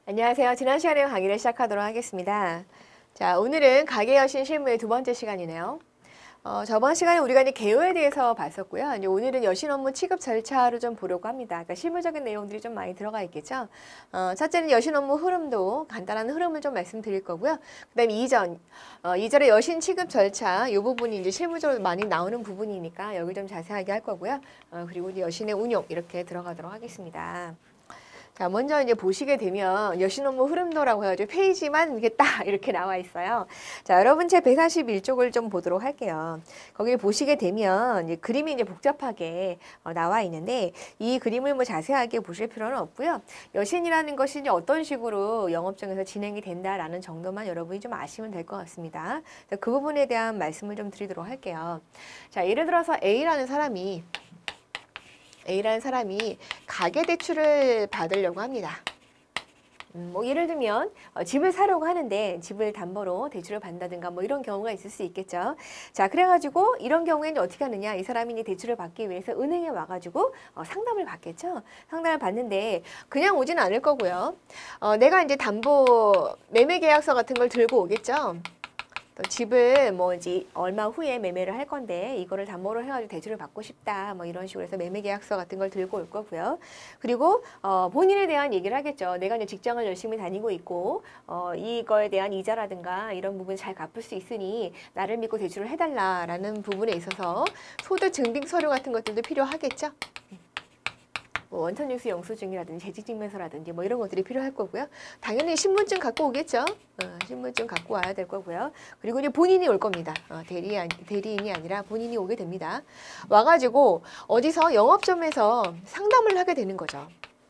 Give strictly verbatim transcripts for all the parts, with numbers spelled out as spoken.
안녕하세요. 지난 시간에 강의를 시작하도록 하겠습니다. 자, 오늘은 가계 여신 실무의 두 번째 시간이네요. 어, 저번 시간에 우리가 이제 개요에 대해서 봤었고요. 이제 오늘은 여신 업무 취급 절차를 좀 보려고 합니다. 그러니까 실무적인 내용들이 좀 많이 들어가 있겠죠. 어, 첫째는 여신 업무 흐름도 간단한 흐름을 좀 말씀드릴 거고요. 그다음에 이전, 어, 이전의 여신 취급 절차 이 부분이 이제 실무적으로 많이 나오는 부분이니까 여기 좀 자세하게 할 거고요. 어, 그리고 이제 여신의 운용 이렇게 들어가도록 하겠습니다. 자, 먼저 이제 보시게 되면 여신 업무 흐름도라고 해가지고 페이지만 이게 딱 이렇게 나와 있어요. 자, 여러분 제 백사십일 쪽을 좀 보도록 할게요. 거기를 보시게 되면 이제 그림이 이제 복잡하게 어, 나와 있는데 이 그림을 뭐 자세하게 보실 필요는 없고요. 여신이라는 것이 이제 어떤 식으로 영업장에서 진행이 된다라는 정도만 여러분이 좀 아시면 될 것 같습니다. 그 부분에 대한 말씀을 좀 드리도록 할게요. 자, 예를 들어서 A라는 사람이 A라는 사람이 가계대출을 받으려고 합니다. 음, 뭐 예를 들면 어, 집을 사려고 하는데 집을 담보로 대출을 받는다든가 뭐 이런 경우가 있을 수 있겠죠. 자, 그래가지고 이런 경우에는 어떻게 하느냐. 이 사람이 이제 대출을 받기 위해서 은행에 와가지고 어, 상담을 받겠죠. 상담을 받는데 그냥 오지는 않을 거고요. 어, 내가 이제 담보 매매계약서 같은 걸 들고 오겠죠. 또 집을 뭐 이제 얼마 후에 매매를 할 건데 이거를 담보로 해가지고 대출을 받고 싶다 뭐 이런 식으로 해서 매매계약서 같은 걸 들고 올 거고요. 그리고 어 본인에 대한 얘기를 하겠죠. 내가 이제 직장을 열심히 다니고 있고 어 이거에 대한 이자라든가 이런 부분 잘 갚을 수 있으니 나를 믿고 대출을 해달라라는 부분에 있어서 소득 증빙 서류 같은 것들도 필요하겠죠. 뭐 원천징수 영수증이라든지 재직증명서라든지 뭐 이런 것들이 필요할 거고요. 당연히 신분증 갖고 오겠죠. 어, 신분증 갖고 와야 될 거고요. 그리고 이제 본인이 올 겁니다. 어, 대리, 대리인이 아니라 본인이 오게 됩니다. 와가지고 어디서 영업점에서 상담을 하게 되는 거죠.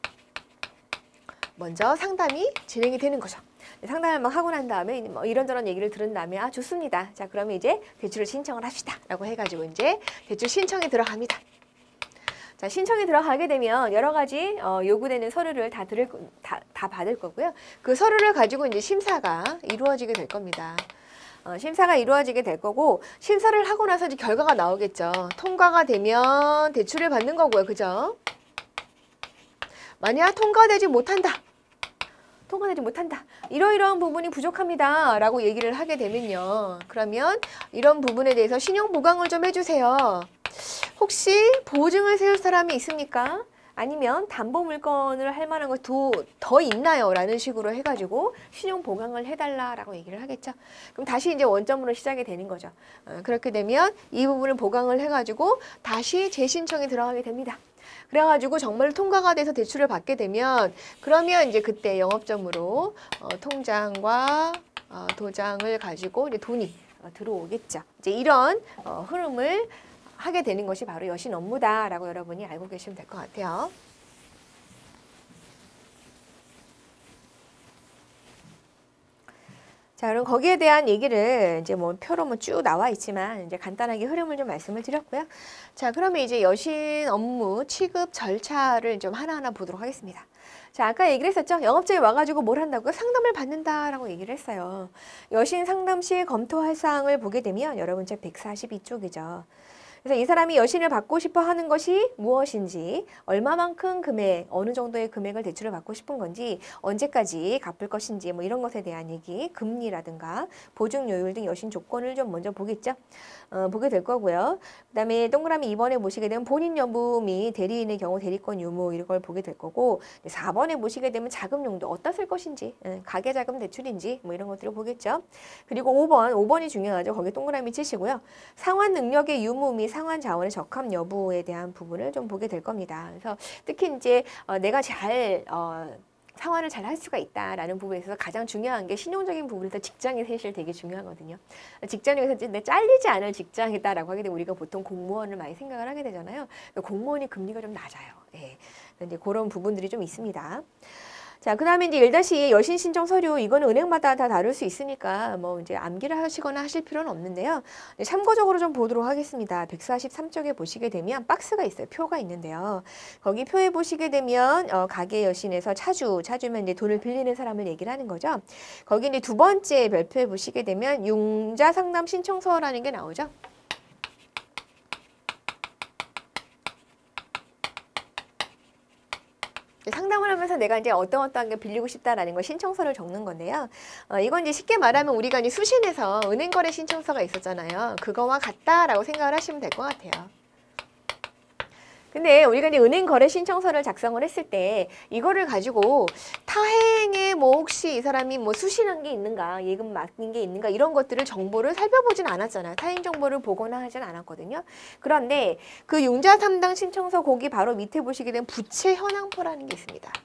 먼저 상담이 진행이 되는 거죠. 상담을 막 하고 난 다음에 뭐 이런저런 얘기를 들은 다음에 아 좋습니다. 자 그러면 이제 대출을 신청을 합시다. 라고 해가지고 이제 대출 신청에 들어갑니다. 자, 신청이 들어가게 되면 여러 가지 어, 요구되는 서류를 다, 들을, 다, 다 받을 거고요. 그 서류를 가지고 이제 심사가 이루어지게 될 겁니다. 어, 심사가 이루어지게 될 거고 심사를 하고 나서 이제 결과가 나오겠죠. 통과가 되면 대출을 받는 거고요. 그죠? 만약 통과되지 못한다. 통과되지 못한다. 이러이러한 부분이 부족합니다. 라고 얘기를 하게 되면요. 그러면 이런 부분에 대해서 신용 보강을 좀 해주세요. 혹시 보증을 세울 사람이 있습니까? 아니면 담보 물건을 할 만한 것이 더 있나요? 라는 식으로 해가지고 신용 보강을 해달라라고 얘기를 하겠죠. 그럼 다시 이제 원점으로 시작이 되는 거죠. 어, 그렇게 되면 이 부분을 보강을 해가지고 다시 재신청이 들어가게 됩니다. 그래가지고 정말 통과가 돼서 대출을 받게 되면 그러면 이제 그때 영업점으로 어, 통장과 어, 도장을 가지고 이제 돈이 어, 들어오겠죠. 이제 이런 어, 흐름을 하게 되는 것이 바로 여신 업무다라고 여러분이 알고 계시면 될 것 같아요. 자, 그럼 거기에 대한 얘기를 이제 뭐 표로 뭐 쭉 나와 있지만 이제 간단하게 흐름을 좀 말씀을 드렸고요. 자, 그러면 이제 여신 업무 취급 절차를 좀 하나하나 보도록 하겠습니다. 자, 아까 얘기를 했었죠. 영업자에 와가지고 뭘 한다고요? 상담을 받는다라고 얘기를 했어요. 여신 상담 시 검토할 사항을 보게 되면 여러분 제 백사십이 쪽이죠. 그래서 이 사람이 여신을 받고 싶어 하는 것이 무엇인지, 얼마만큼 금액, 어느 정도의 금액을 대출을 받고 싶은 건지, 언제까지 갚을 것인지, 뭐 이런 것에 대한 얘기, 금리라든가 보증요율 등 여신 조건을 좀 먼저 보겠죠. 어, 보게 될 거고요. 그 다음에 동그라미 이 번에 보시게 되면 본인 여부 및 대리인의 경우 대리권 유무 이런 걸 보게 될 거고, 사 번에 보시게 되면 자금 용도 어디다 쓸 것인지, 가계자금 대출인지 뭐 이런 것들을 보겠죠. 그리고 오 번, 오 번이 중요하죠. 거기에 동그라미 치시고요. 상환 능력의 유무 및 상환 자원의 적합 여부에 대한 부분을 좀 보게 될 겁니다. 그래서 특히 이제 어, 내가 잘 어, 상환을 잘 할 수가 있다라는 부분에 있어서 가장 중요한 게 신용적인 부분에서 직장이 사실 되게 중요하거든요. 직장에서 내 잘리지 않을 직장이다라고 하게 되면 우리가 보통 공무원을 많이 생각을 하게 되잖아요. 공무원이 금리가 좀 낮아요. 예. 이제 그런 부분들이 좀 있습니다. 자, 그 다음에 이제 일 다시 여신 신청 서류, 이거는 은행마다 다 다를 수 있으니까 뭐 이제 암기를 하시거나 하실 필요는 없는데요. 참고적으로 좀 보도록 하겠습니다. 백사십삼 쪽에 보시게 되면 박스가 있어요. 표가 있는데요. 거기 표에 보시게 되면 어, 가계 여신에서 차주, 차주면 이제 돈을 빌리는 사람을 얘기를 하는 거죠. 거기 이제 두 번째 별표에 보시게 되면 융자 상담 신청서라는 게 나오죠. 상담 상담을 하면서 내가 이제 어떤 어떤 게 빌리고 싶다라는 걸 신청서를 적는 건데요. 어, 이건 이제 쉽게 말하면 우리가 이제 수신에서 은행거래 신청서가 있었잖아요. 그거와 같다라고 생각을 하시면 될 것 같아요. 근데 우리가 이제 은행 거래 신청서를 작성을 했을 때 이거를 가지고 타행에 뭐 혹시 이 사람이 뭐 수신한 게 있는가, 예금 맡긴 게 있는가 이런 것들을 정보를 살펴보진 않았잖아요. 타행 정보를 보거나 하진 않았거든요. 그런데 그 융자 담당 신청서 거기 바로 밑에 보시게 되면 부채 현황표라는 게 있습니다.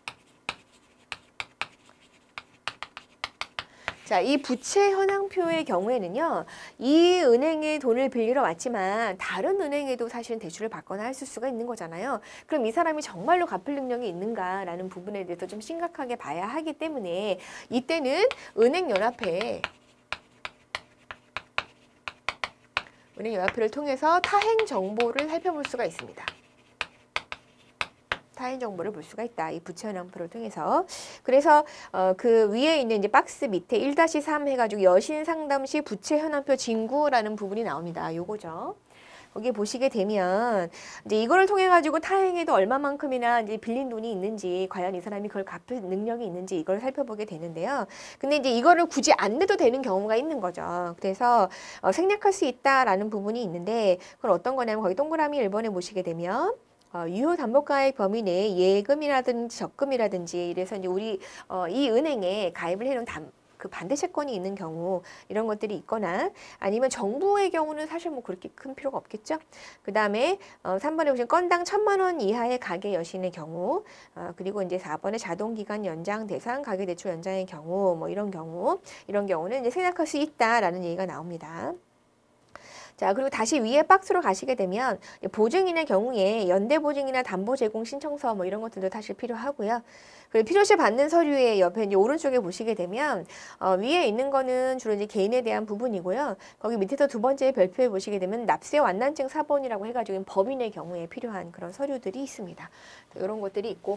자, 이 부채 현황표의 경우에는요, 이 은행에 돈을 빌리러 왔지만 다른 은행에도 사실은 대출을 받거나 했을 수가 있는 거잖아요. 그럼 이 사람이 정말로 갚을 능력이 있는가라는 부분에 대해서 좀 심각하게 봐야 하기 때문에 이때는 은행연합회에 은행연합회를 통해서 타행 정보를 살펴볼 수가 있습니다. 타행 정보를 볼 수가 있다. 이 부채 현황표를 통해서. 그래서 어, 그 위에 있는 이제 박스 밑에 일 다시 삼 해가지고 여신 상담 시 부채 현황표 징구라는 부분이 나옵니다. 요거죠. 거기 보시게 되면 이제 이거를 통해 가지고 타행에도 얼마만큼이나 이제 빌린 돈이 있는지, 과연 이 사람이 그걸 갚을 능력이 있는지 이걸 살펴보게 되는데요. 근데 이제 이거를 굳이 안 내도 되는 경우가 있는 거죠. 그래서 어, 생략할 수 있다라는 부분이 있는데 그건 어떤 거냐면 거기 동그라미 일 번에 보시게 되면 어, 유효 담보가액 범위 내에 예금이라든지 적금이라든지 이래서 이제 우리 어, 이 은행에 가입을 해놓은 담, 그 반대 채권이 있는 경우 이런 것들이 있거나 아니면 정부의 경우는 사실 뭐 그렇게 큰 필요가 없겠죠. 그 다음에 어, 삼 번에 보시면 건당 천만 원 이하의 가계 여신의 경우 어, 그리고 이제 사 번에 자동기간 연장 대상 가계대출 연장의 경우 뭐 이런 경우 이런 경우는 이제 생략할 수 있다라는 얘기가 나옵니다. 자, 그리고 다시 위에 박스로 가시게 되면 보증인의 경우에 연대보증이나 담보제공 신청서 뭐 이런 것들도 사실 필요하고요. 그리고 필요시 받는 서류의 옆에 이제 오른쪽에 보시게 되면 어, 위에 있는 거는 주로 이제 개인에 대한 부분이고요. 거기 밑에서 두 번째 별표에 보시게 되면 납세 완난증 사본이라고 해가지고 법인의 경우에 필요한 그런 서류들이 있습니다. 이런 것들이 있고.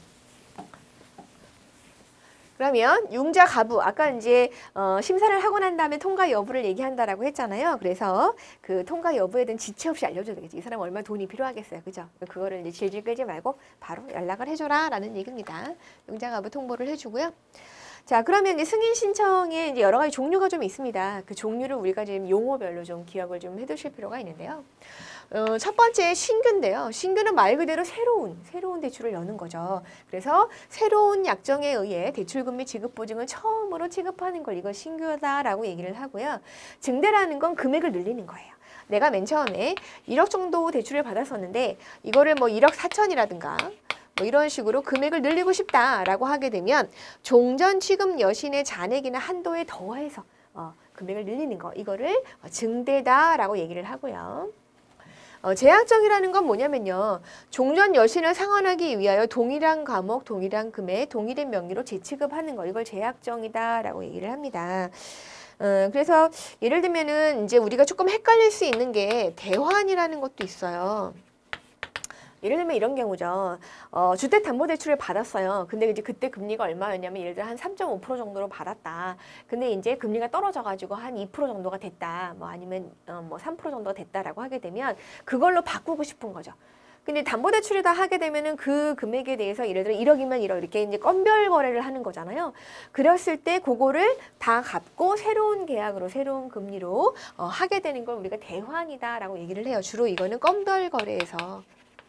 그러면 융자 가부 아까 이제 어, 심사를 하고 난 다음에 통과 여부를 얘기한다라고 했잖아요. 그래서 그 통과 여부에 대한 지체 없이 알려줘야 되겠지. 이 사람 얼마 돈이 필요하겠어요, 그죠? 그거를 이제 질질 끌지 말고 바로 연락을 해줘라라는 얘기입니다. 융자 가부 통보를 해주고요. 자, 그러면 이제 승인 신청에 이제 여러 가지 종류가 좀 있습니다. 그 종류를 우리가 지금 용어별로 좀 기억을 좀 해두실 필요가 있는데요. 어, 첫 번째 신규인데요. 신규는 말 그대로 새로운, 새로운 대출을 여는 거죠. 그래서 새로운 약정에 의해 대출금리 지급 보증을 처음으로 취급하는 걸 이걸 신규다라고 얘기를 하고요. 증대라는 건 금액을 늘리는 거예요. 내가 맨 처음에 일억 정도 대출을 받았었는데 이거를 뭐 일억 사천이라든가 뭐 이런 식으로 금액을 늘리고 싶다라고 하게 되면 종전 취급 여신의 잔액이나 한도에 더해서 어, 금액을 늘리는 거 이거를 증대다라고 얘기를 하고요. 어, 제약정이라는 건 뭐냐면요. 종전 여신을 상환하기 위하여 동일한 과목, 동일한 금액, 동일한 명의로 재취급하는 거 이걸 제약정이다라고 얘기를 합니다. 어, 그래서 예를 들면은 이제 우리가 조금 헷갈릴 수 있는 게 대환이라는 것도 있어요. 예를 들면 이런 경우죠. 어, 주택담보대출을 받았어요. 근데 이제 그때 금리가 얼마였냐면 예를 들어 한 삼 점 오 퍼센트 정도로 받았다. 근데 이제 금리가 떨어져가지고 한 이 퍼센트 정도가 됐다. 뭐 아니면 어, 뭐 삼 퍼센트 정도가 됐다라고 하게 되면 그걸로 바꾸고 싶은 거죠. 근데 담보대출이다 하게 되면은 그 금액에 대해서 예를 들어 일억이면 일억 이렇게 이제 건별 거래를 하는 거잖아요. 그랬을 때 그거를 다 갚고 새로운 계약으로 새로운 금리로 어, 하게 되는 걸 우리가 대환이다라고 얘기를 해요. 주로 이거는 건별 거래에서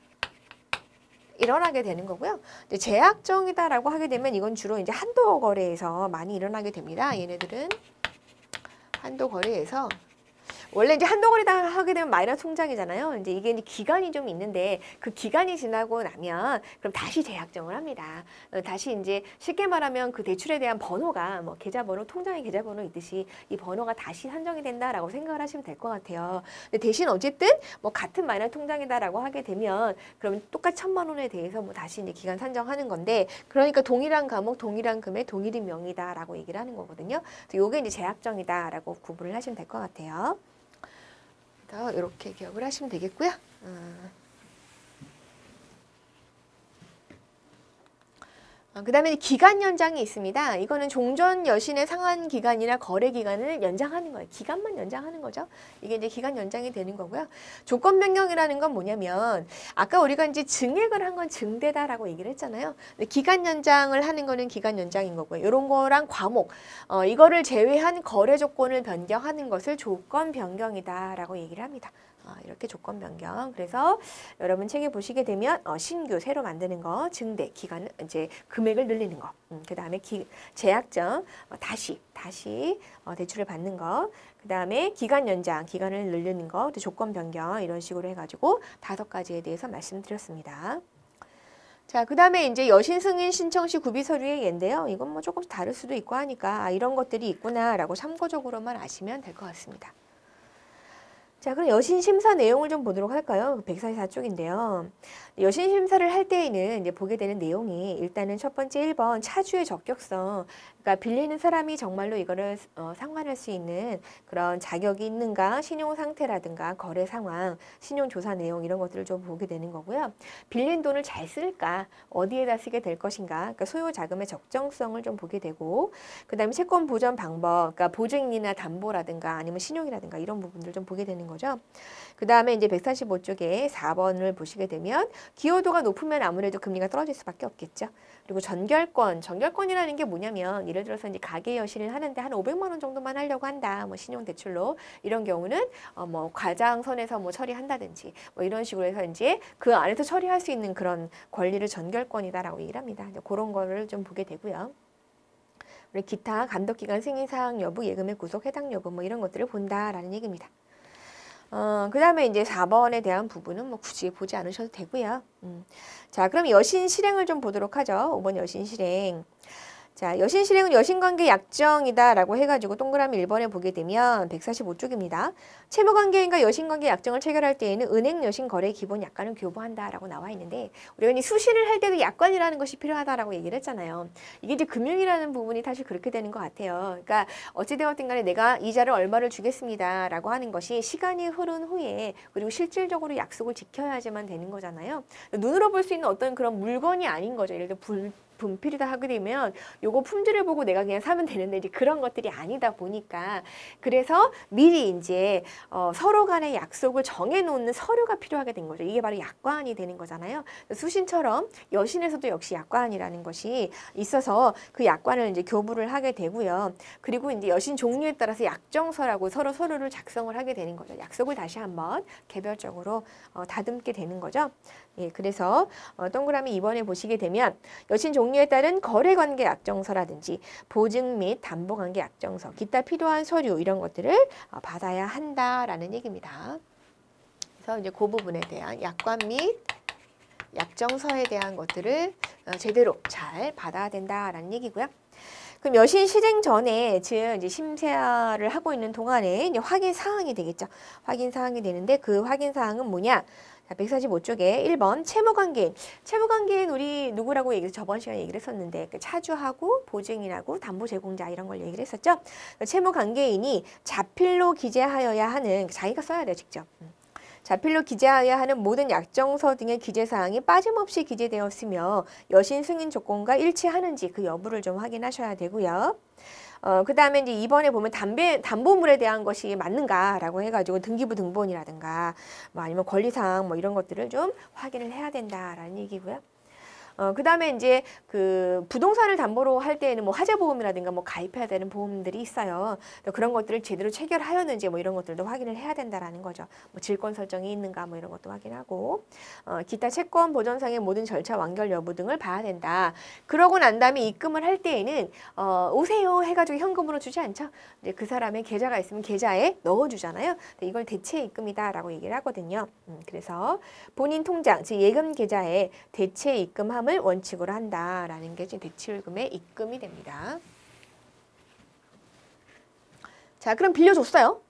일어나게 되는 거고요. 제약정이다라고 하게 되면 이건 주로 이제 한도 거래에서 많이 일어나게 됩니다. 얘네들은 한도 거래에서 원래 이제 한도 거래다 하게 되면 마이너스 통장이잖아요. 이제 이게 이제 기간이 좀 있는데 그 기간이 지나고 나면 그럼 다시 재약정을 합니다. 어, 다시 이제 쉽게 말하면 그 대출에 대한 번호가 뭐 계좌번호, 통장의 계좌번호 있듯이 이 번호가 다시 산정이 된다라고 생각을 하시면 될 것 같아요. 근데 대신 어쨌든 뭐 같은 마이너스 통장이다라고 하게 되면 그러면 똑같이 천만 원에 대해서 뭐 다시 이제 기간 산정하는 건데 그러니까 동일한 과목, 동일한 금액, 동일인 명의다라고 얘기를 하는 거거든요. 그래서 요게 이제 재약정이다라고 구분을 하시면 될 것 같아요. 이렇게 기억을 하시면 되겠고요. 어. 어, 그 다음에 기간 연장이 있습니다. 이거는 종전 여신의 상환 기간이나 거래 기간을 연장하는 거예요. 기간만 연장하는 거죠. 이게 이제 기간 연장이 되는 거고요. 조건 변경이라는 건 뭐냐면 아까 우리가 이제 증액을 한 건 증대다라고 얘기를 했잖아요. 근데 기간 연장을 하는 거는 기간 연장인 거고요. 이런 거랑 과목, 어, 이거를 제외한 거래 조건을 변경하는 것을 조건 변경이다라고 얘기를 합니다. 어, 이렇게 조건 변경. 그래서 여러분 책에 보시게 되면 어, 신규 새로 만드는 거, 증대 기간을 이제 금액을 늘리는 거. 음, 그 다음에 제약점 어, 다시 다시 어, 대출을 받는 거. 그 다음에 기간 연장 기간을 늘리는 거, 또 조건 변경 이런 식으로 해가지고 다섯 가지에 대해서 말씀드렸습니다. 자, 그 다음에 이제 여신 승인 신청 시 구비 서류의 예인데요. 이건 뭐 조금 다를 수도 있고 하니까 아, 이런 것들이 있구나라고 참고적으로만 아시면 될 것 같습니다. 자, 그럼 여신 심사 내용을 좀 보도록 할까요? 백사십사 쪽인데요. 여신 심사를 할 때에는 이제 보게 되는 내용이 일단은 첫 번째 일 번 차주의 적격성. 그러니까 빌리는 사람이 정말로 이거를 어, 상환할 수 있는 그런 자격이 있는가, 신용 상태라든가 거래 상황, 신용 조사 내용 이런 것들을 좀 보게 되는 거고요. 빌린 돈을 잘 쓸까, 어디에다 쓰게 될 것인가, 그러니까 소요 자금의 적정성을 좀 보게 되고, 그다음에 채권 보전 방법, 그러니까 보증이나 담보라든가 아니면 신용이라든가 이런 부분들 좀 보게 되는 거죠. 그 다음에 이제 백사십오 쪽에 사 번을 보시게 되면 기여도가 높으면 아무래도 금리가 떨어질 수밖에 없겠죠. 그리고 전결권, 전결권이라는 게 뭐냐면 예를 들어서 이제 가계 여신을 하는데 한 오백만 원 정도만 하려고 한다. 뭐 신용 대출로 이런 경우는 어 뭐 과장선에서 뭐 처리한다든지 뭐 이런 식으로 해서 이제 그 안에서 처리할 수 있는 그런 권리를 전결권이다라고 얘기를 합니다. 그런 거를 좀 보게 되고요. 우리 기타 감독기관 승인사항 여부, 예금의 구속 해당 여부 뭐 이런 것들을 본다라는 얘기입니다. 어, 그 다음에 이제 사 번에 대한 부분은 뭐 굳이 보지 않으셔도 되고요. 음. 자, 그럼 여신 실행을 좀 보도록 하죠. 오 번 여신 실행. 자, 여신 실행은 여신관계 약정이다라고 해가지고 동그라미 일 번에 보게 되면 백사십오 쪽입니다. 채무관계인과 여신관계 약정을 체결할 때에는 은행 여신 거래 기본 약관을 교부한다라고 나와 있는데 우리가 이 수신을 할 때도 약관이라는 것이 필요하다라고 얘기를 했잖아요. 이게 이제 금융이라는 부분이 사실 그렇게 되는 것 같아요. 그러니까 어찌되었든 간에 내가 이자를 얼마를 주겠습니다라고 하는 것이 시간이 흐른 후에 그리고 실질적으로 약속을 지켜야지만 되는 거잖아요. 눈으로 볼 수 있는 어떤 그런 물건이 아닌 거죠. 예를 들어 불 분필이다 하게 되면 요거 품질을 보고 내가 그냥 사면 되는데 이제 그런 것들이 아니다 보니까 그래서 미리 이제 어 서로 간의 약속을 정해놓는 서류가 필요하게 된 거죠. 이게 바로 약관이 되는 거잖아요. 수신처럼 여신에서도 역시 약관이라는 것이 있어서 그 약관을 이제 교부를 하게 되고요. 그리고 이제 여신 종류에 따라서 약정서라고 서로 서류를 작성을 하게 되는 거죠. 약속을 다시 한번 개별적으로 어 다듬게 되는 거죠. 예, 그래서 어, 동그라미 이 번에 보시게 되면 여신 종류에 따른 거래관계 약정서라든지 보증 및 담보관계 약정서, 기타 필요한 서류 이런 것들을 어, 받아야 한다라는 얘기입니다. 그래서 이제 그 부분에 대한 약관 및 약정서에 대한 것들을 어, 제대로 잘 받아야 된다라는 얘기고요. 그럼 여신 실행 전에 즉 이제 심사를 하고 있는 동안에 이제 확인 사항이 되겠죠. 확인 사항이 되는데 그 확인 사항은 뭐냐? 자, 백사십오 쪽에 일 번 채무관계인. 채무관계인 우리 누구라고 얘기해서 저번 시간에 얘기를 했었는데 그 차주하고 보증인하고 담보 제공자 이런 걸 얘기를 했었죠. 채무관계인이 자필로 기재하여야 하는 자기가 써야 돼요, 직접. 자필로 기재하여야 하는 모든 약정서 등의 기재사항이 빠짐없이 기재되었으며 여신 승인 조건과 일치하는지 그 여부를 좀 확인하셔야 되고요. 어, 그 다음에 이제 이 번에 보면 담배, 담보물에 대한 것이 맞는가라고 해가지고 등기부 등본이라든가 뭐 아니면 권리사항 뭐 이런 것들을 좀 확인을 해야 된다라는 얘기고요. 어, 그 다음에 이제 그 부동산을 담보로 할 때에는 뭐 화재보험이라든가 뭐 가입해야 되는 보험들이 있어요. 그런 것들을 제대로 체결하였는지 뭐 이런 것들도 확인을 해야 된다라는 거죠. 뭐 질권 설정이 있는가 뭐 이런 것도 확인하고, 어, 기타 채권 보전상의 모든 절차 완결 여부 등을 봐야 된다. 그러고 난 다음에 입금을 할 때에는 어, 오세요 해가지고 현금으로 주지 않죠. 이제 그 사람의 계좌가 있으면 계좌에 넣어주잖아요. 이걸 대체 입금이다라고 얘기를 하거든요. 음, 그래서 본인 통장, 즉 예금 계좌에 대체 입금함을 원칙으로 한다라는 게 지금 대출금의 입금이 됩니다. 자, 그럼 빌려줬어요.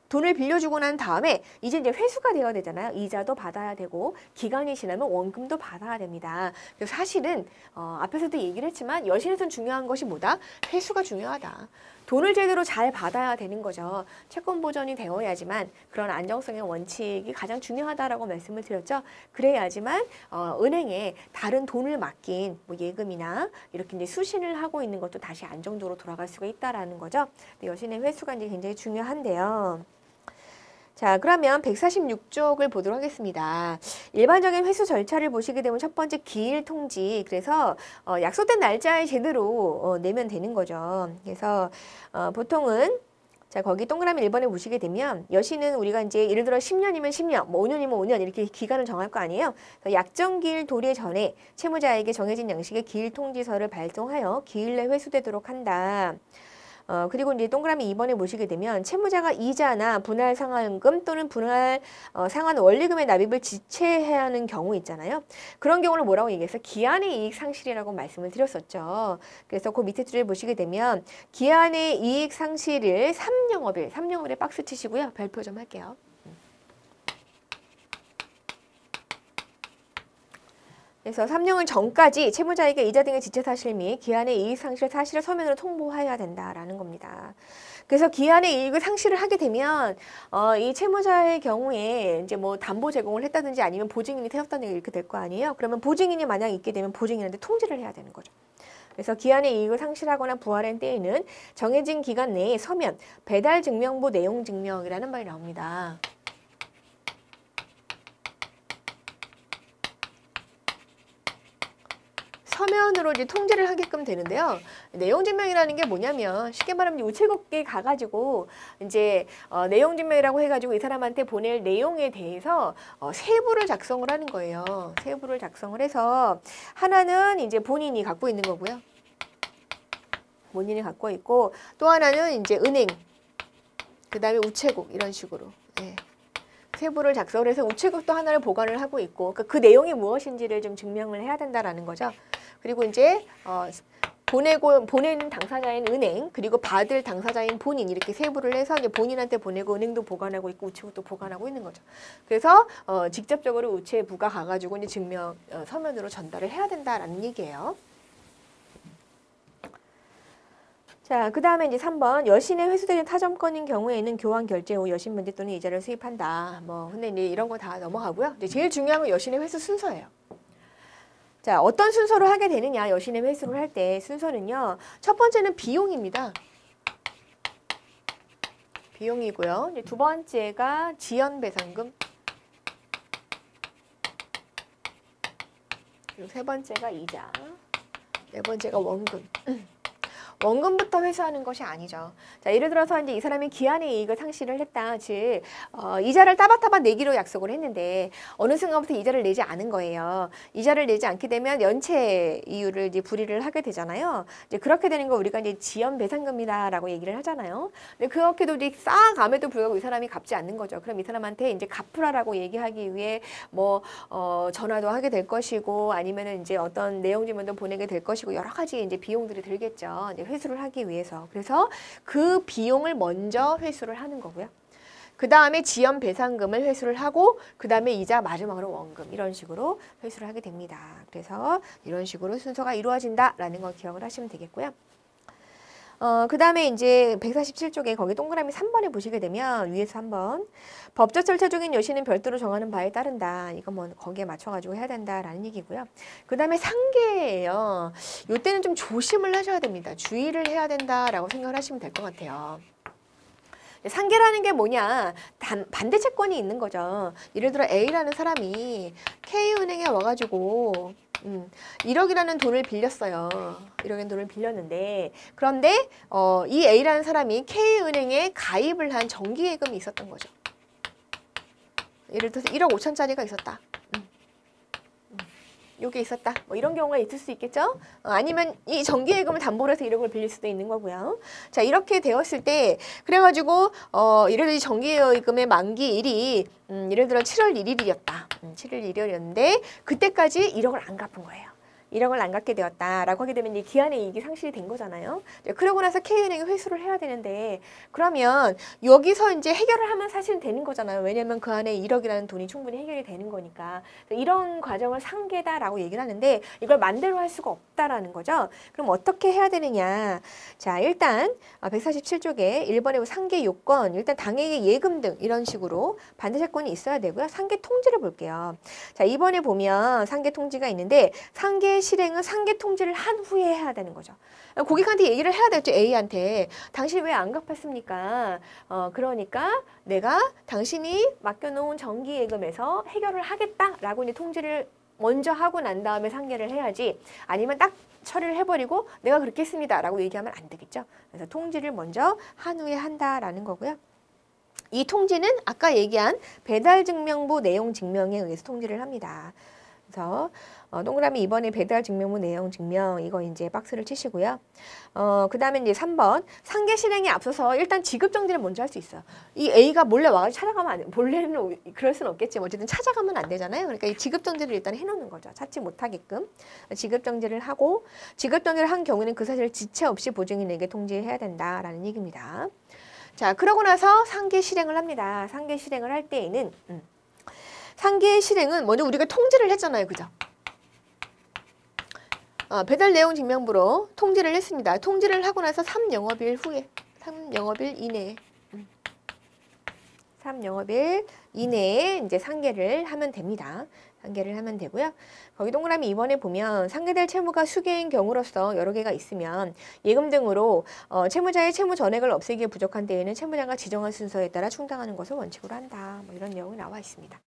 돈을 빌려주고 난 다음에 이제 이제 회수가 되어야 되잖아요. 이자도 받아야 되고 기간이 지나면 원금도 받아야 됩니다. 그래서 사실은 어, 앞에서도 얘기를 했지만 여신에선 중요한 것이 뭐다? 회수가 중요하다. 돈을 제대로 잘 받아야 되는 거죠. 채권 보전이 되어야지만 그런 안정성의 원칙이 가장 중요하다라고 말씀을 드렸죠. 그래야지만 어, 은행에 다른 돈을 맡긴 뭐 예금이나 이렇게 이제 수신을 하고 있는 것도 다시 안정도로 돌아갈 수가 있다라는 거죠. 여신의 회수가 이제 굉장히 중요한데요. 자, 그러면 백사십육 쪽을 보도록 하겠습니다. 일반적인 회수 절차를 보시게 되면 첫 번째 기일 통지. 그래서 어, 약속된 날짜에 제대로 어, 내면 되는 거죠. 그래서 어, 보통은 자, 거기 동그라미 일 번에 보시게 되면 여신은 우리가 이제 예를 들어 십 년이면 십 년, 뭐 오 년이면 오 년 이렇게 기간을 정할 거 아니에요. 약정기일 도래 전에 채무자에게 정해진 양식의 기일 통지서를 발송하여 기일 내 회수되도록 한다. 어, 그리고 이제 동그라미 이 번에 보시게 되면 채무자가 이자나 분할 상환금 또는 분할 어, 상환 원리금의 납입을 지체해야 하는 경우 있잖아요. 그런 경우를 뭐라고 얘기해서 기한의 이익 상실이라고 말씀을 드렸었죠. 그래서 그 밑에 줄을 보시게 되면 기한의 이익 상실을 삼 영업일, 삼 영업일에 박스 치시고요. 별표 좀 할게요. 그래서 삼 년을 전까지 채무자에게 이자 등의 지체 사실 및 기한의 이익 상실 사실을 서면으로 통보해야 된다라는 겁니다. 그래서 기한의 이익을 상실을 하게 되면 어, 이 채무자의 경우에 이제 뭐 담보 제공을 했다든지 아니면 보증인이 태웠다든지 이렇게 될 거 아니에요. 그러면 보증인이 만약 있게 되면 보증인한테 통지를 해야 되는 거죠. 그래서 기한의 이익을 상실하거나 부활한 때에는 정해진 기간 내에 서면 배달 증명부 내용 증명이라는 말이 나옵니다. 서면으로 이제 통지를 하게끔 되는데요. 내용 증명이라는 게 뭐냐면 쉽게 말하면 우체국에 가가지고 이제 어, 내용 증명이라고 해가지고 이 사람한테 보낼 내용에 대해서 어, 세부를 작성을 하는 거예요. 세부를 작성을 해서 하나는 이제 본인이 갖고 있는 거고요. 본인이 갖고 있고 또 하나는 이제 은행, 그 다음에 우체국 이런 식으로. 네. 세부를 작성을 해서 우체국도 하나를 보관을 하고 있고 그, 그 내용이 무엇인지를 좀 증명을 해야 된다라는 거죠. 그리고 이제 어, 보내고 보내는 당사자인 은행 그리고 받을 당사자인 본인 이렇게 세부를 해서 이제 본인한테 보내고 은행도 보관하고 있고 우체국도 보관하고 있는 거죠. 그래서 어, 직접적으로 우체부가 가가지고 이제 증명 어, 서면으로 전달을 해야 된다라는 얘기예요. 자, 그 다음에 이제 삼 번 여신의 회수되는 타점권인 경우에는 교환 결제 후 여신 면제 또는 이자를 수입한다. 뭐 근데 이제 이런 거 다 넘어가고요. 이제 제일 중요한 건 여신의 회수 순서예요. 자, 어떤 순서로 하게 되느냐? 여신의 회수를 할 때 순서는요. 첫 번째는 비용입니다. 비용이고요. 이제 두 번째가 지연배상금. 그리고 세 번째가 이자. 네 번째가 원금. 원금부터 회수하는 것이 아니죠. 자, 예를 들어서 이제 이 사람이 기한의 이익을 상실을 했다. 즉, 어, 이자를 따박따박 내기로 약속을 했는데 어느 순간부터 이자를 내지 않은 거예요. 이자를 내지 않게 되면 연체 이유를 이제 불이를 하게 되잖아요. 이제 그렇게 되는 거 우리가 이제 지연배상금이다라고 얘기를 하잖아요. 근데 그렇게도 이제 쌓아감에도 불구하고 이 사람이 갚지 않는 거죠. 그럼 이 사람한테 이제 갚으라라고 얘기하기 위해 뭐 어, 전화도 하게 될 것이고 아니면은 이제 어떤 내용 지문도 보내게 될 것이고 여러 가지 이제 비용들이 들겠죠. 이제 회수를 하기 위해서. 그래서 그 비용을 먼저 회수를 하는 거고요. 그 다음에 지연 배상금을 회수를 하고 그 다음에 이자 마지막으로 원금 이런 식으로 회수를 하게 됩니다. 그래서 이런 식으로 순서가 이루어진다라는 거 기억을 하시면 되겠고요. 어, 그 다음에 이제 백사십칠 쪽에 거기 동그라미 삼 번에 보시게 되면 위에서 삼 번 법적 절차 중인 여신은 별도로 정하는 바에 따른다. 이거 뭐 거기에 맞춰가지고 해야 된다라는 얘기고요. 그 다음에 상계예요. 이때는 좀 조심을 하셔야 됩니다. 주의를 해야 된다라고 생각을 하시면 될 것 같아요. 상계라는 게 뭐냐? 단, 반대 채권이 있는 거죠. 예를 들어 A라는 사람이 K은행에 와가지고 음, 일억이라는 돈을 빌렸어요. 일억의 돈을 빌렸는데 그런데 어, 이 A라는 사람이 K은행에 가입을 한 정기예금이 있었던 거죠. 예를 들어서 일억 오천짜리가 있었다. 음. 음. 요게 있었다. 뭐 이런 경우가 있을 수 있겠죠. 어, 아니면 이 정기예금을 담보로 해서 일억을 빌릴 수도 있는 거고요. 자, 이렇게 되었을 때 그래가지고 어, 예를 들어 이 정기예금의 만기일이 음, 예를 들어 칠월 일일이었다. 음, 칠월 일일이었는데 그때까지 일억을 안 갚은 거예요. 일 억을 안 갚게 되었다라고 하게 되면 이 기한의 이익이 상실이 된 거잖아요. 그러고 나서 K은행이 회수를 해야 되는데 그러면 여기서 이제 해결을 하면 사실은 되는 거잖아요. 왜냐하면 그 안에 일 억이라는 돈이 충분히 해결이 되는 거니까. 이런 과정을 상계다라고 얘기를 하는데 이걸 만대로 할 수가 없다라는 거죠. 그럼 어떻게 해야 되느냐. 자, 일단 백사십칠 쪽에 일 번에 상계 요건, 일단 당해의 예금 등 이런 식으로 반대세권이 있어야 되고요. 상계 통지를 볼게요. 자, 이 번에 보면 상계 통지가 있는데 상계 실행은 상계 통지를 한 후에 해야 되는 거죠. 고객한테 얘기를 해야 되겠죠. A한테. 당신 왜 안 갚았습니까? 어, 그러니까 내가 당신이 맡겨놓은 정기예금에서 해결을 하겠다라고 이제 통지를 먼저 하고 난 다음에 상계를 해야지. 아니면 딱 처리를 해버리고 내가 그렇게 했습니다라고 얘기하면 안 되겠죠. 그래서 통지를 먼저 한 후에 한다라는 거고요. 이 통지는 아까 얘기한 배달증명부 내용 증명에 의해서 통지를 합니다. 그래서 어, 동그라미 이 번에 배달 증명부 내용 증명 이거 이제 박스를 치시고요. 어, 그 다음에 이제 삼 번 상계 실행에 앞서서 일단 지급 정지를 먼저 할 수 있어요. 이 A가 몰래 와가지고 찾아가면 안 돼. 몰래는 그럴 수는 없겠지만 어쨌든 찾아가면 안 되잖아요. 그러니까 이 지급 정지를 일단 해놓는 거죠. 찾지 못하게끔 지급 정지를 하고 지급 정지를 한 경우는 그 사실을 지체 없이 보증인에게 통지해야 된다라는 얘기입니다. 자, 그러고 나서 상계 실행을 합니다. 상계 실행을 할 때에는 음, 상계 실행은 먼저 우리가 통지를 했잖아요. 그죠? 어, 배달 내용 증명부로 통지를 했습니다. 통지를 하고 나서 삼 영업일 후에, 삼 영업일 이내에, 음, 삼 영업일 이내에 이제 상계를 하면 됩니다. 상계를 하면 되고요. 거기 동그라미 이 번에 보면 상계될 채무가 수개인 경우로서 여러 개가 있으면 예금 등으로 어, 채무자의 채무 전액을 없애기에 부족한 때에는 채무자가 지정한 순서에 따라 충당하는 것을 원칙으로 한다. 뭐 이런 내용이 나와 있습니다.